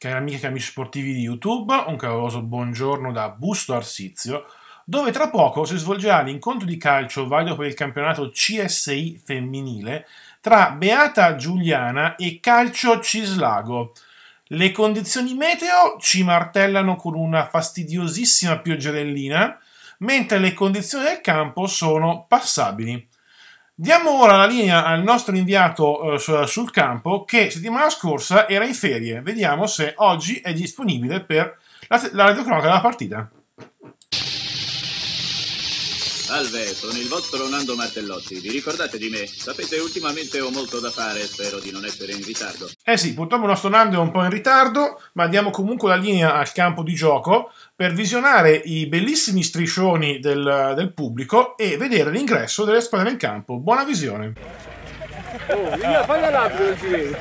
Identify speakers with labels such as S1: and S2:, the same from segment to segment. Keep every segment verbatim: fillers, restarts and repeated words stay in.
S1: Cari amiche e amici sportivi di YouTube, un caloroso buongiorno da Busto Arsizio, dove tra poco si svolgerà l'incontro di calcio valido per il campionato C S I femminile tra Beata Giuliana e Calcio Cislago. Le condizioni meteo ci martellano con una fastidiosissima pioggerellina, mentre le condizioni del campo sono passabili. Diamo ora la linea al nostro inviato eh, sul campo che settimana scorsa era in ferie. Vediamo se oggi è disponibile per la, la radiocronaca della partita.
S2: Salve, sono il vostro Nando Martellotti. Vi ricordate di me? Sapete, ultimamente ho molto da fare e spero di non essere in ritardo.
S1: Eh sì, purtroppo il nostro Nando è un po' in ritardo, ma diamo comunque la linea al campo di gioco per visionare i bellissimi striscioni del, del pubblico e vedere l'ingresso delle squadre in campo. Buona visione!
S3: Oh, via, fai la labbra, non ci vedi.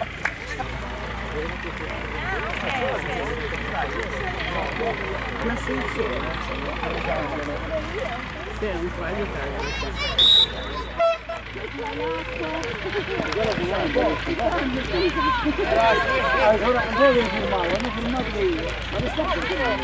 S3: Ma allora non devi firmare, hanno firmato io. Ma lo sto firmando?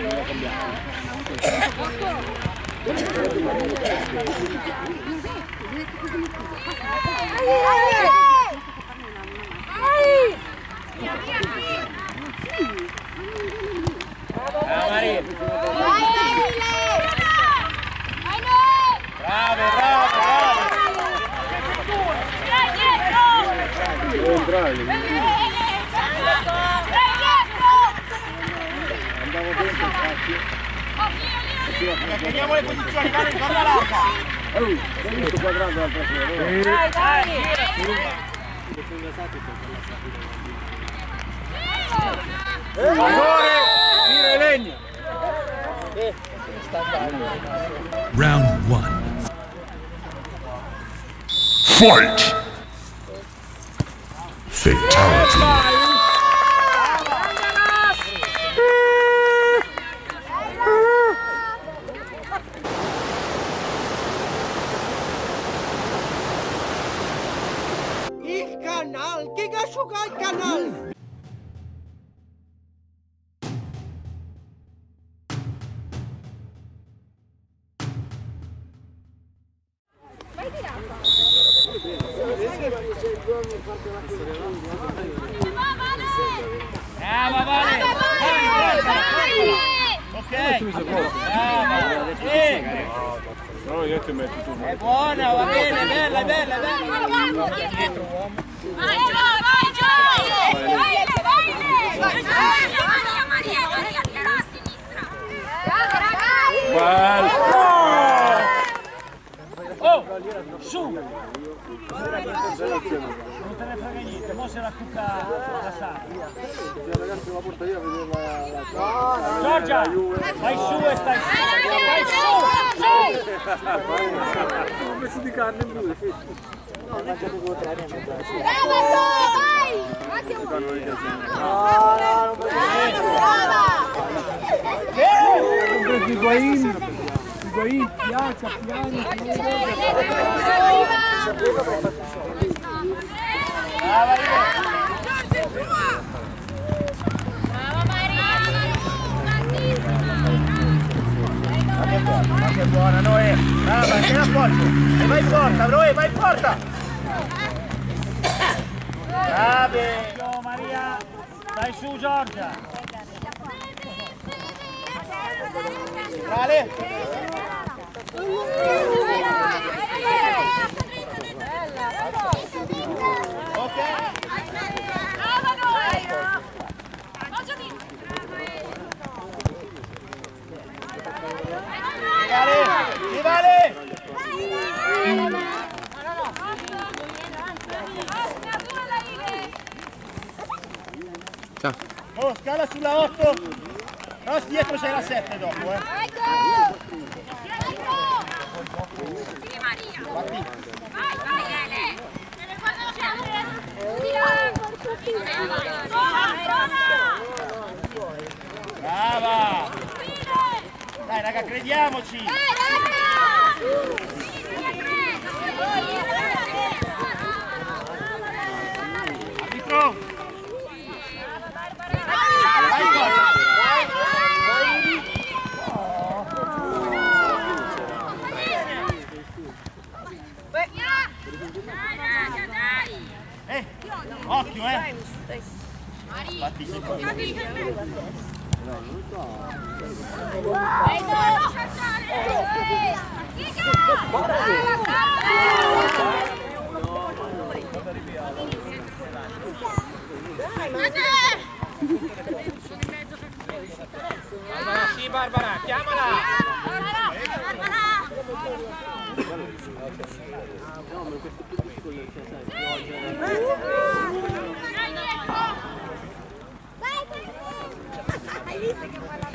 S3: Bravo, bravo, bravo! Devo entrare. Andavo dentro, infatti. Teniamo le posizioni, dai, torna larga! Oh, hai visto quadrato l'altra sera? Dai, dai! Amore! Tira e legna!
S4: Round one. Fight! Fatality.
S3: Il canal, che asciuga il canal? Brava, Vale! Ok! No, io ti metto tu. È buona, va bene, è bella, è bella, è bella! Dietro, uomo! Vai, Gio, vai, Gio! Vai, Maria, Maria, Maria, tira a sinistra! Bello! Oh! Su! Non te ne frega niente, mo se la cucca la sa. Ragazzi, la porta io a vedere la... Giorgia! Vai su e stai su! Vai su! Su! Un pezzo di carne in due, sì. No, mangiate due tre, vai! Brava! Brava! Higuaín, piazza, piano, brava Maria! Ma che buona, Noè! Brava, tieni a posto! E vai in porta, Noè, vai in porta! Brave! Maria! Dai su, Giorgia! Vale! Ok! Vale! Sì, Vale! Ciao! Oh, scala sulla otto! No, dietro c'è la sette dopo, eh!
S5: Sì, Maria!
S3: Va qui!
S5: Vai, vai, Ele!
S3: Brava! Dai, raga, crediamoci!
S5: Dai, raga!
S3: Arbitro! Sì, Barbara, chiamala!
S5: Hai visto che fa la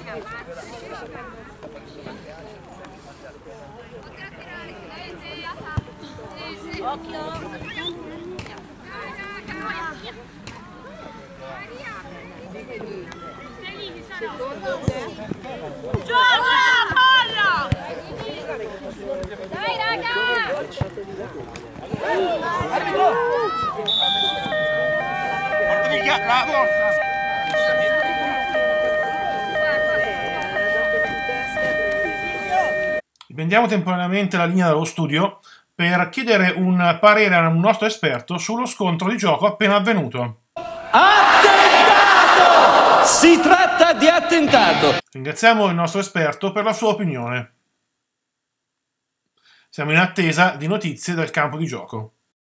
S5: occhio! Gioca la palla! Dai raga!
S3: Bravo!
S1: Riprendiamo temporaneamente la linea dallo studio per chiedere un parere a un nostro esperto sullo scontro di gioco appena avvenuto.
S6: Attentato! Si tratta di attentato!
S1: Ringraziamo il nostro esperto per la sua opinione. Siamo in attesa di notizie dal campo di gioco.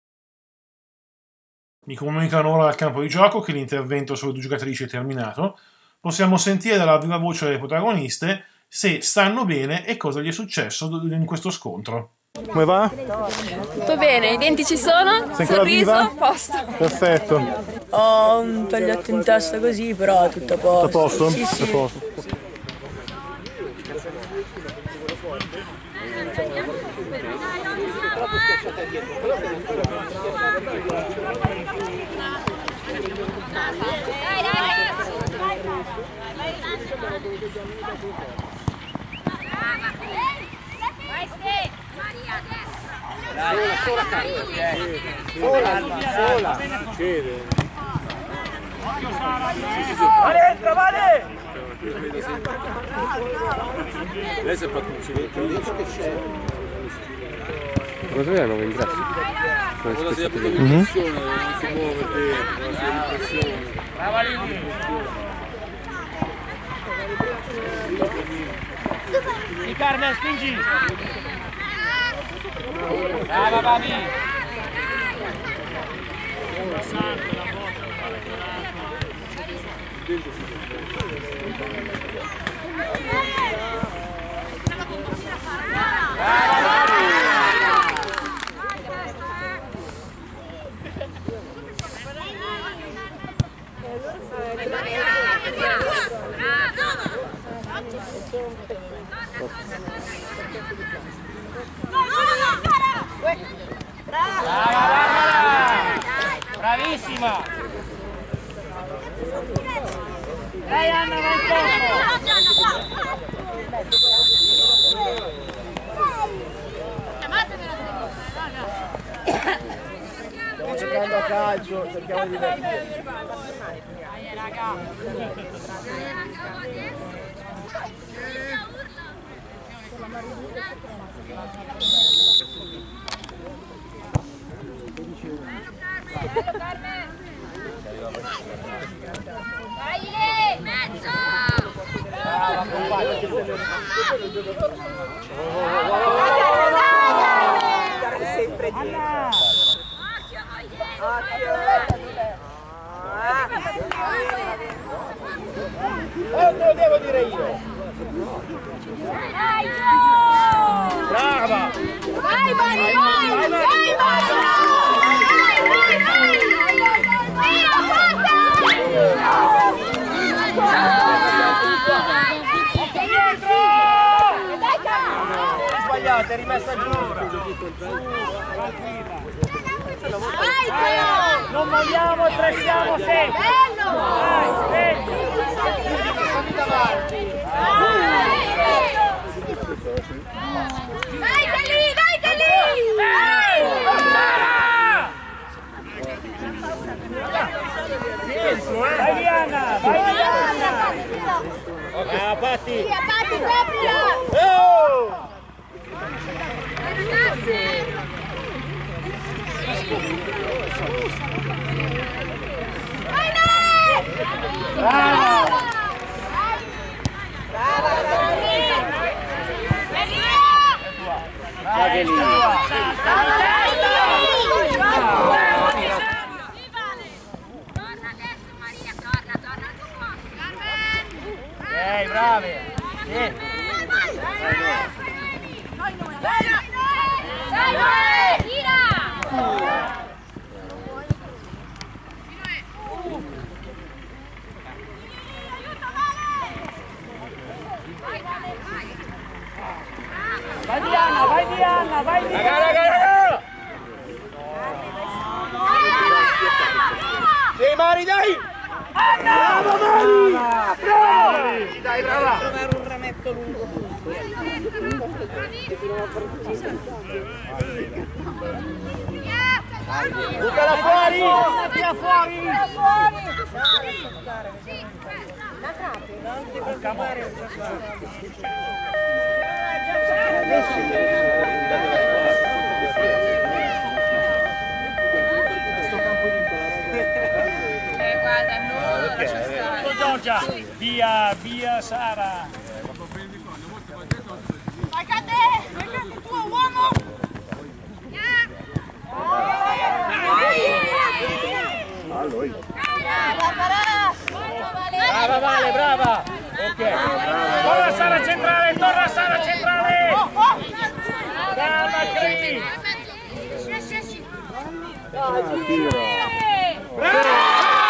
S1: Mi comunicano ora dal campo di gioco che l'intervento sulle due giocatrici è terminato. Possiamo sentire dalla viva voce delle protagoniste se stanno bene e cosa gli è successo in questo scontro.
S7: Come va?
S8: Tutto bene, i denti ci sono,
S7: Sei ancora
S8: sorriso,
S7: viva?
S8: a posto.
S7: Perfetto.
S9: Ho un tagliato in testa così, però tutto a posto.
S7: A posto?
S9: Sì, sì.
S7: A posto.
S3: Va dentro, vale!
S6: Lei si è fatto un cilindro.
S10: Cosa è nuovo ingresso?
S6: Cosa si è fatto l'impressione, non si muove dentro, non si ha l'impressione.
S3: Brava Lini! Di Carmen, spingi! Brava Babi! Bravissima! Dai Anna, va in
S7: Stiamo giocando a calcio, cerchiamo di vedere.
S3: Dai raga!
S5: Bello Carmen! Dai lì! Mezzo!
S3: Brava, compagno!
S9: Sempre di
S3: Anna!
S7: Oh, te lo devo dire io!
S5: Dai Gio!
S3: Brava!
S5: Vai Mari, vai! Vai Mari!
S3: Sbagliata, è rimessa giù!
S5: Vai!
S3: Non molliamo e pressiamo sempre!
S5: Bello!
S3: Vai, sveglio!
S5: Dai che lì, dai che lì!
S3: Vai Diana, vai Diana! Ah, Patti!
S5: Sì, a Patti proprio!
S3: Oh!
S5: Vai, dai!
S3: Brava! Vai, ok, bravi! Sì. Vai Diana, vai Diana, vai Diana! Raga, raga, raga! Sì, Mari, dai! Brava Mari! Brava! Dai, brava! Trovare un rametto lungo. Buttala fuori! Buttala fuori! Buttala fuori! La capi, non ti preoccupare.
S5: Eh, guarda, no, lascia stare.
S3: Giorgia, via, via Sara.
S5: Vai Cate, vai Cate, tuo uomo.
S3: Brava Vale, brava. Ok. Torna Sara centrale, torna Sara centrale. Calma Cri. Brava.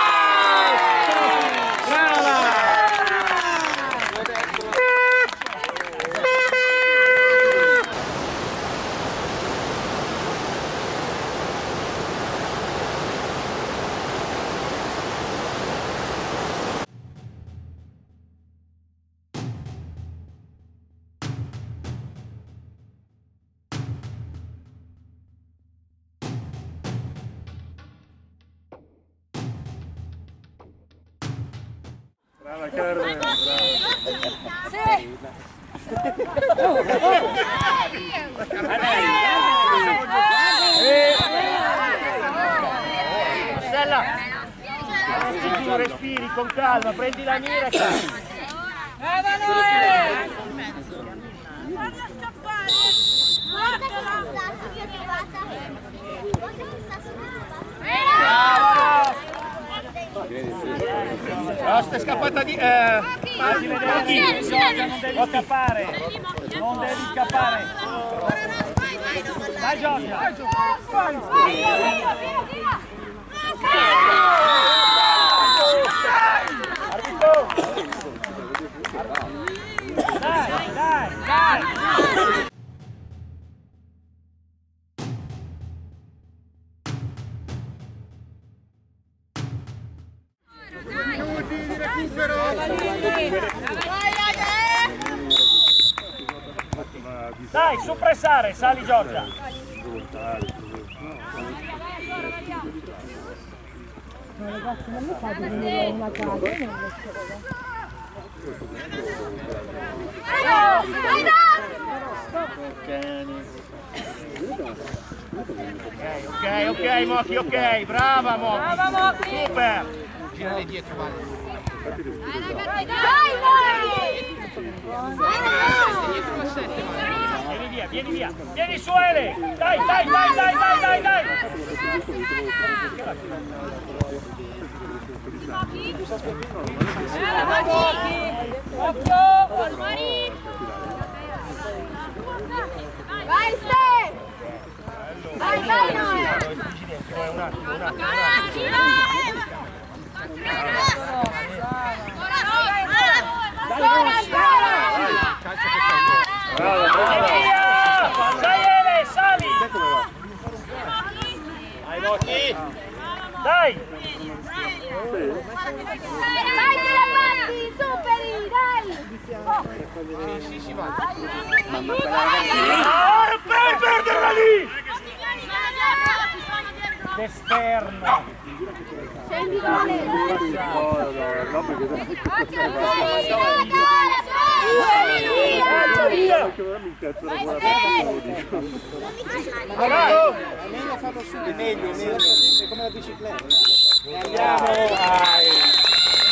S3: Brava Carmen, brava.
S5: Sì.
S3: Stella, respiri con calma, prendi la mira e calma.
S5: Brava Noè! Guarda scappare! Guardala!
S3: No, stai scappata di... Eh, fatti vedere, Giorgia, non devi scappare. Non devi scappare. Vai Giorgia. Vai, dai, dai, dai. Dai, su pressare, sali Giorgia.
S9: No, ragazzi, non mi fate venire una casa, non
S3: Ok, ok, ok, Mocchi, ok, brava Mocchi.
S5: Brava Mocchi.
S3: Super.
S7: Girali dietro, Vale.
S5: Dai, dai!
S3: Vieni via, vieni via. Vieni su Ele. Dai, dai, dai, dai, dai, dai, dai.
S5: Brava Mocchi! Occhio! Mari! Vai Ste! Vai, vai Noè!
S3: Un attimo, un attimo. Dai Ele, sali! Vai Mocchi! Dai!
S5: Dai che la batti, superi, dai!
S7: Sì, sì, va.
S3: Non perderla lì! D'esterno!
S5: Scendi male!
S7: È meglio farlo su, è meglio, è meglio, sempre come la bicicletta.
S3: Andiamo!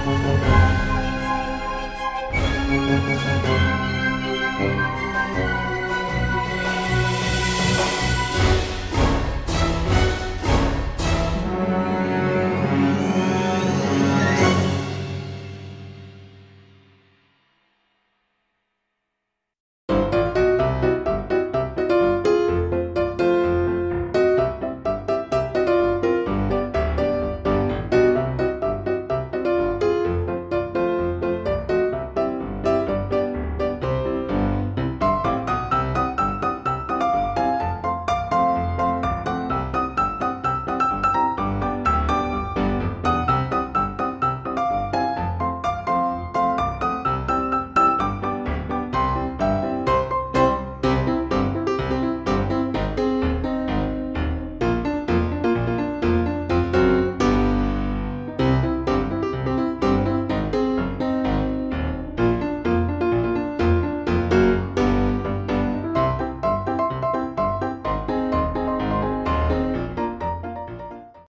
S1: Thank you.